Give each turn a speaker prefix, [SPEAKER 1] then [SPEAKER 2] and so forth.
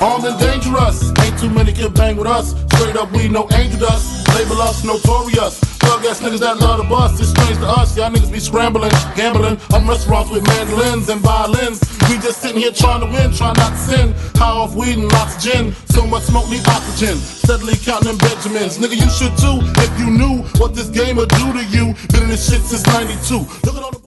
[SPEAKER 1] Armed and dangerous, ain't too many can bang with us. Straight up, we no angel dust. Label us notorious. Thug ass niggas that love to bust. It's strange to us, y'all niggas be scrambling, gambling. I'm restaurants with mandolins and violins. We just sitting here trying to win, trying not to sin. High off weed and lots of gin. So much smoke need oxygen. Steadily counting them Benjamins. Nigga, you should too if you knew what this game would do to you. Been in this shit since '92. Look at all the